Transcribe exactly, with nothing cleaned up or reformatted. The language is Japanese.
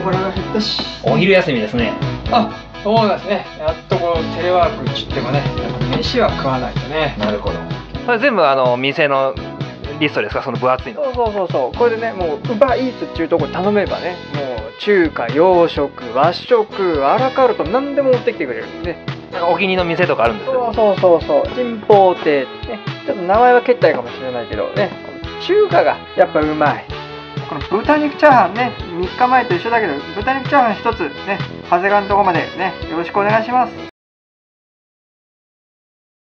腹が減ったし。 お昼休みですね。 あ、そうなんですね。やっとこうテレワークっちってもね、飯は食わないとね。 なるほど。これ全部あの店のリストですか、その分厚いの。 そうそうそうそう。これでね、もうウバイーツっていうところに頼めばね、もう中華、洋食、和食、アラカルト何でも持ってきてくれるんでね。 なんかお気に入りの店とかあるんですよ。 そうそうそうそう。金宝亭ね。ちょっと名前はけったいかもしれないけどね。中華がやっぱうまい。この豚肉チャーハンね、みっかまえと一緒だけど、豚肉チャーハン一つね、長谷川のとこまでね、よろしくお願いします。